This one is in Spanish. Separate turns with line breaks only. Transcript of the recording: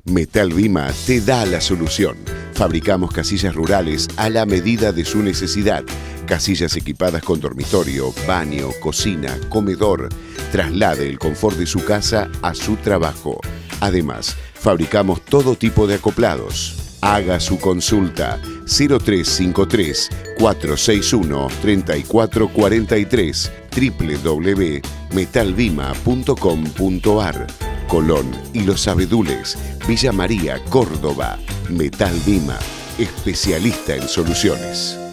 Metal Vima te da la solución. Fabricamos casillas rurales a la medida de su necesidad. Casillas equipadas con dormitorio, baño, cocina, comedor. Traslade el confort de su casa a su trabajo. Además, fabricamos todo tipo de acoplados. Haga su consulta 0353 461 3443 www.metalvima.com.ar. Colón y Los Abedules, Villa María, Córdoba. Metal Vima, especialista en soluciones.